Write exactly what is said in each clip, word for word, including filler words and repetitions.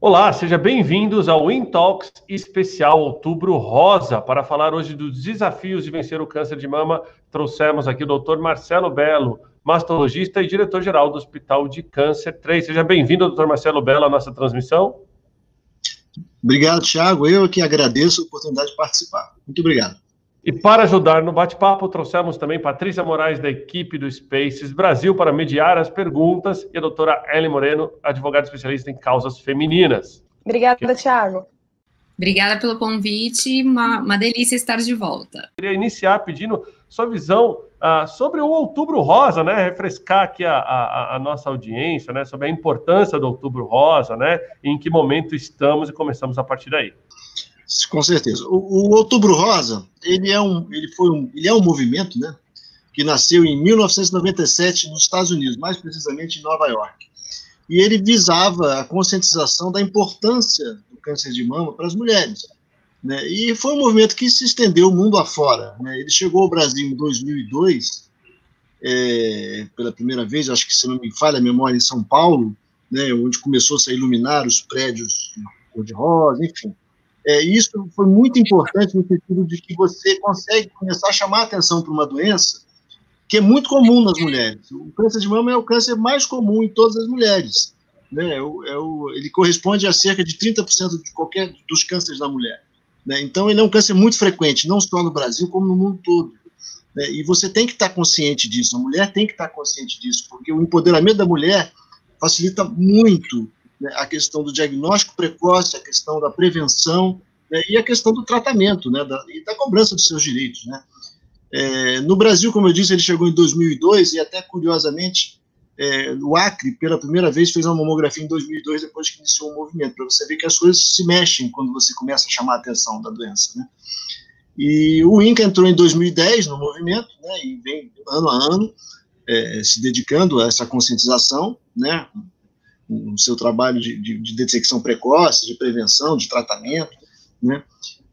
Olá, sejam bem-vindos ao InTalks especial Outubro Rosa. Para falar hoje dos desafios de vencer o câncer de mama, trouxemos aqui o doutor Marcelo Bello, mastologista e diretor-geral do Hospital de Câncer três. Seja bem-vindo, doutor Marcelo Bello, à nossa transmissão. Obrigado, Thiago. Eu que agradeço a oportunidade de participar. Muito obrigado. E para ajudar no bate-papo, trouxemos também Patrícia Moraes, da equipe do Spaces Brasil, para mediar as perguntas, e a doutora Ellen Moreno, advogada especialista em causas femininas. Obrigada, que... Thiago. Obrigada pelo convite, uma, uma delícia estar de volta. Queria iniciar pedindo sua visão uh, sobre o Outubro Rosa, né? Refrescar aqui a, a, a nossa audiência, né? Sobre a importância do Outubro Rosa, né? E em que momento estamos e começamos a partir daí. Com certeza. O, o Outubro Rosa, ele é um, ele foi um, ele é um movimento, né, que nasceu em mil novecentos e noventa e sete nos Estados Unidos, mais precisamente em Nova York. E ele visava a conscientização da importância do câncer de mama para as mulheres, né? E foi um movimento que se estendeu o mundo afora, né? Ele chegou ao Brasil em dois mil e dois, é, pela primeira vez, acho que, se não me falha a memória, em São Paulo, né, onde começou-se a iluminar os prédios cor-de-rosa, enfim. É, isso foi muito importante no sentido de que você consegue começar a chamar a atenção para uma doença que é muito comum nas mulheres. O câncer de mama é o câncer mais comum em todas as mulheres, né? É o, é o, ele corresponde a cerca de trinta por cento de qualquer dos cânceres da mulher, né? Então, ele é um câncer muito frequente, não só no Brasil, como no mundo todo, né? E você tem que estar consciente disso, a mulher tem que estar consciente disso, porque o empoderamento da mulher facilita muito, né, a questão do diagnóstico precoce, a questão da prevenção, né, e a questão do tratamento, né, da, e da cobrança dos seus direitos, né. É, no Brasil, como eu disse, ele chegou em dois mil e dois, e até curiosamente, é, o Acre, pela primeira vez, fez uma mamografia em dois mil e dois, depois que iniciou o movimento, para você ver que as coisas se mexem quando você começa a chamar a atenção da doença, né. E o INCA entrou em dois mil e dez no movimento, né, e vem ano a ano é, se dedicando a essa conscientização, né, no seu trabalho de, de, de detecção precoce, de prevenção, de tratamento, né?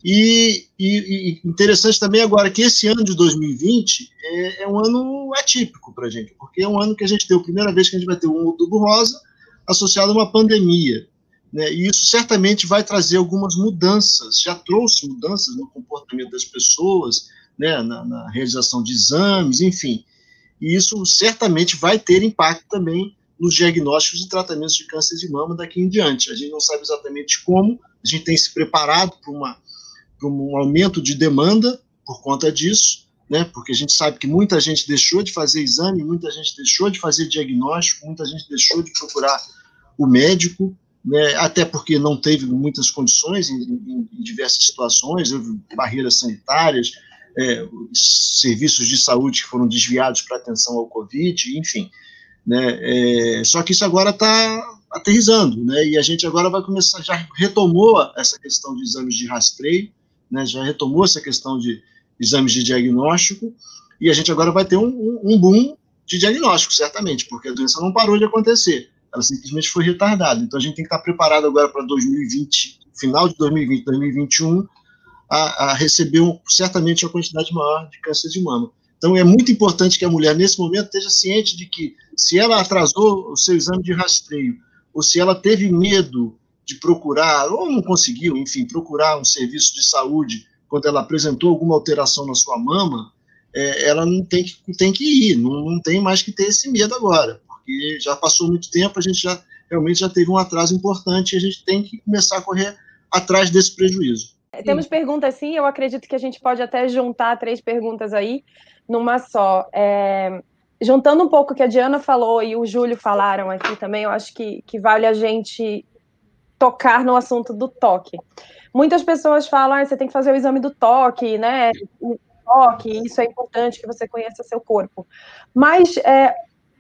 E, e, e interessante também agora que esse ano de dois mil e vinte é, é um ano atípico para a gente, porque é um ano que a gente tem a primeira vez que a gente vai ter um Outubro Rosa associado a uma pandemia, né? E isso certamente vai trazer algumas mudanças, já trouxe mudanças no comportamento das pessoas, né? na, na realização de exames, enfim, e isso certamente vai ter impacto também nos diagnósticos e tratamentos de câncer de mama daqui em diante. A gente não sabe exatamente como, a gente tem se preparado para uma, para um aumento de demanda por conta disso, né, porque a gente sabe que muita gente deixou de fazer exame, muita gente deixou de fazer diagnóstico, muita gente deixou de procurar o médico, né, até porque não teve muitas condições em, em, em diversas situações, houve barreiras sanitárias, é, serviços de saúde que foram desviados para atenção ao Covid, enfim. Né, é, só que isso agora está aterrissando, né, e a gente agora vai começar, já retomou essa questão de exames de rastreio, né, já retomou essa questão de exames de diagnóstico, e a gente agora vai ter um, um, um boom de diagnóstico, certamente, porque a doença não parou de acontecer, ela simplesmente foi retardada. Então a gente tem que estar preparado agora para dois mil e vinte, final de dois mil e vinte, dois mil e vinte e um, a, a receber um, certamente uma quantidade maior de câncer de mama. Então, é muito importante que a mulher, nesse momento, esteja ciente de que, se ela atrasou o seu exame de rastreio, ou se ela teve medo de procurar, ou não conseguiu, enfim, procurar um serviço de saúde, quando ela apresentou alguma alteração na sua mama, é, ela não tem que, tem que ir, não, não tem mais que ter esse medo agora, porque já passou muito tempo, a gente já realmente já teve um atraso importante, e a gente tem que começar a correr atrás desse prejuízo. Temos perguntas, sim, eu acredito que a gente pode até juntar três perguntas aí, numa só. É, juntando um pouco o que a Diana falou e o Júlio falaram aqui também, eu acho que, que vale a gente tocar no assunto do toque. Muitas pessoas falam, ah, você tem que fazer o exame do toque, né? O toque, isso é importante, que você conheça seu corpo. Mas é,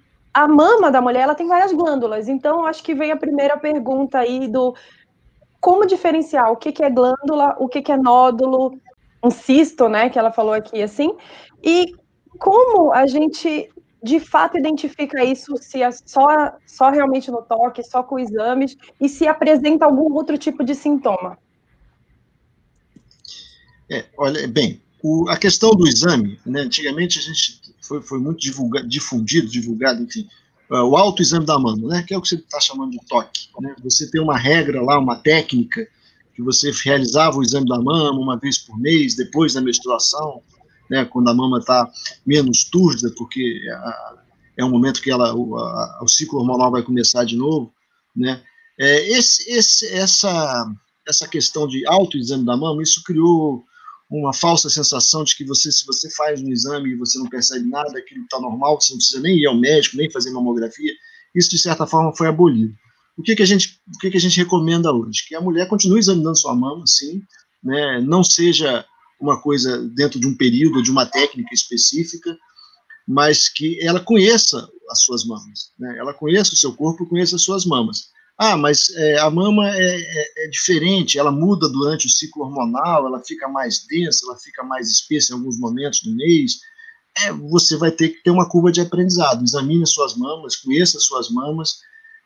a mama da mulher, ela tem várias glândulas, então acho que vem a primeira pergunta aí do como diferenciar o que, que é glândula, o que, que é nódulo, um cisto, né, que ela falou aqui, assim, e como a gente, de fato, identifica isso, se é só, só realmente no toque, só com exames, e se apresenta algum outro tipo de sintoma? É, olha, bem, o, a questão do exame, né, antigamente a gente foi, foi muito divulga, difundido, divulgado, enfim, o autoexame da mama, né, que é o que você está chamando de toque, né? Você tem uma regra lá, uma técnica, que você realizava o exame da mama uma vez por mês, depois da menstruação, né, quando a mama está menos túrgida, porque é um momento que ela, o, a, o ciclo hormonal vai começar de novo, né? É, esse, esse, essa, essa questão de autoexame da mama, isso criou uma falsa sensação de que você, se você faz um exame e você não percebe nada, aquilo está normal, você não precisa nem ir ao médico, nem fazer mamografia. Isso, de certa forma, foi abolido. O que, que, a, gente, o que, que a gente recomenda hoje? Que a mulher continue examinando sua mama, sim, né? Não seja uma coisa dentro de um período, de uma técnica específica, mas que ela conheça as suas mamas, né? Ela conheça o seu corpo, conheça as suas mamas. Ah, mas é, a mama é, é, é diferente, ela muda durante o ciclo hormonal, ela fica mais densa, ela fica mais espessa em alguns momentos do mês. É, você vai ter que ter uma curva de aprendizado. Examine as suas mamas, conheça as suas mamas.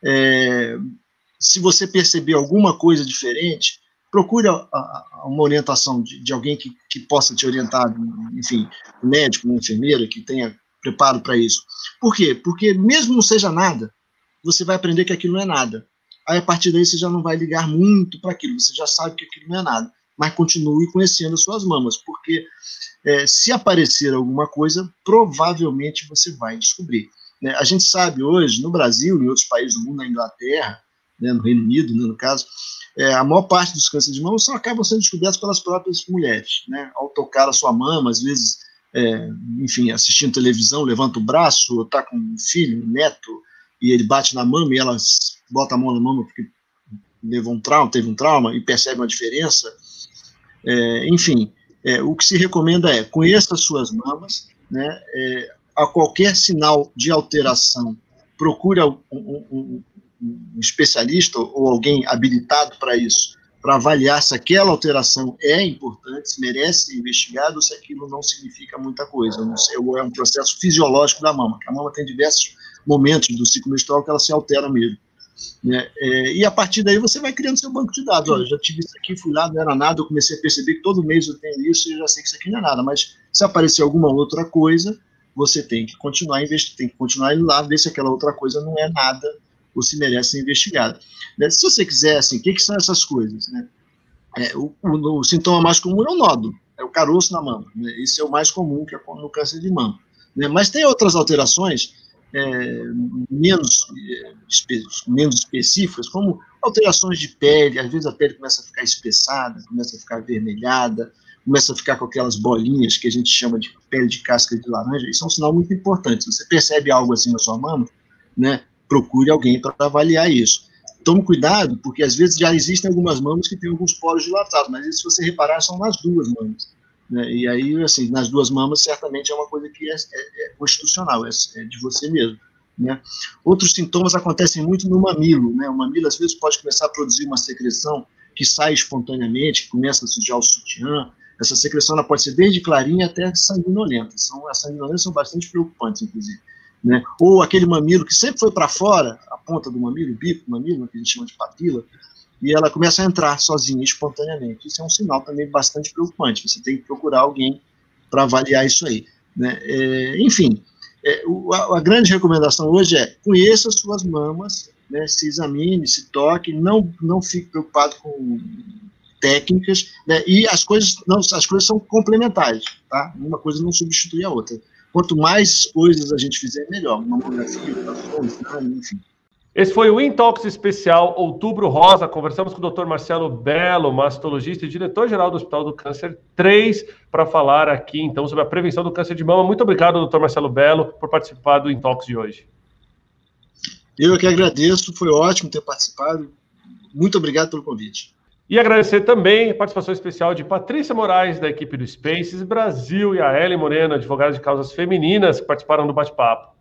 É, se você perceber alguma coisa diferente, procure a, a, uma orientação de, de alguém que, que possa te orientar, enfim, um médico, uma enfermeira que tenha preparo para isso. Por quê? Porque mesmo não seja nada, você vai aprender que aquilo não é nada. Aí, a partir daí, você já não vai ligar muito para aquilo, você já sabe que aquilo não é nada, mas continue conhecendo as suas mamas, porque é, se aparecer alguma coisa, provavelmente você vai descobrir, né? A gente sabe hoje, no Brasil, em outros países do mundo, na Inglaterra, né, no Reino Unido, né, no caso, é, a maior parte dos cânceres de mama só acabam sendo descobertos pelas próprias mulheres, né, ao tocar a sua mama, às vezes, é, enfim, assistindo televisão, levanta o braço, ou está com um filho, um neto, e ele bate na mama e ela bota a mão na mama porque levou um trauma, teve um trauma e percebe uma diferença. É, enfim, é, o que se recomenda é conheça as suas mamas, né, é, a qualquer sinal de alteração, procure um, um, um, um especialista ou alguém habilitado para isso, para avaliar se aquela alteração é importante, se merece ser investigado ou se aquilo não significa muita coisa, não sei, ou é um processo fisiológico da mama, que a mama tem diversos momentos do ciclo menstrual que ela se altera mesmo. Né? É, e a partir daí você vai criando seu banco de dados. Olha, eu já tive isso aqui, fui lá, não era nada, eu comecei a perceber que todo mês eu tenho isso e eu já sei que isso aqui não é nada, mas se aparecer alguma outra coisa, você tem que continuar investindo, tem que continuar indo lá, ver se aquela outra coisa não é nada ou se merece ser investigada. Né? Se você quiser, assim, o que, que são essas coisas? Né? É, o, o, o sintoma mais comum é o nódulo, é o caroço na mama, né? Esse é o mais comum que é no câncer de mama. Né? Mas tem outras alterações É, menos, é, espe menos específicas, como alterações de pele, às vezes a pele começa a ficar espessada, começa a ficar avermelhada, começa a ficar com aquelas bolinhas que a gente chama de pele de casca de laranja. Isso é um sinal muito importante. Se você percebe algo assim na sua mama, né, procure alguém para avaliar isso. Tome cuidado, porque às vezes já existem algumas mamas que têm alguns poros dilatados, mas se você reparar, são nas duas mamas. Né? E aí, assim, nas duas mamas, certamente é uma coisa que é, é, é constitucional, é, é de você mesmo. Né? Outros sintomas acontecem muito no mamilo. Né? O mamilo, às vezes, pode começar a produzir uma secreção que sai espontaneamente, que começa a sujar o sutiã. Essa secreção ela pode ser desde clarinha até sanguinolenta. São, as sanguinolentas são bastante preocupantes, inclusive. Né? Ou aquele mamilo que sempre foi para fora, a ponta do mamilo, o bico do mamilo, que a gente chama de papila, e ela começa a entrar sozinha, espontaneamente. Isso é um sinal também bastante preocupante. Você tem que procurar alguém para avaliar isso aí. Né? É, enfim, é, o, a, a grande recomendação hoje é conheça as suas mamas, né, se examine, se toque, não, não fique preocupado com técnicas, né, e as coisas, não, as coisas são complementares, tá? Uma coisa não substitui a outra. Quanto mais coisas a gente fizer, melhor. Mamografia, enfim. Esse foi o Intox Especial Outubro Rosa. Conversamos com o doutor Marcelo Bello, mastologista e diretor-geral do Hospital do Câncer três, para falar aqui, então, sobre a prevenção do câncer de mama. Muito obrigado, doutor Marcelo Bello, por participar do Intox de hoje. Eu que agradeço, foi ótimo ter participado. Muito obrigado pelo convite. E agradecer também a participação especial de Patrícia Moraes, da equipe do Spaces Brasil, e a Ellen Moreno, advogada de causas femininas, que participaram do bate-papo.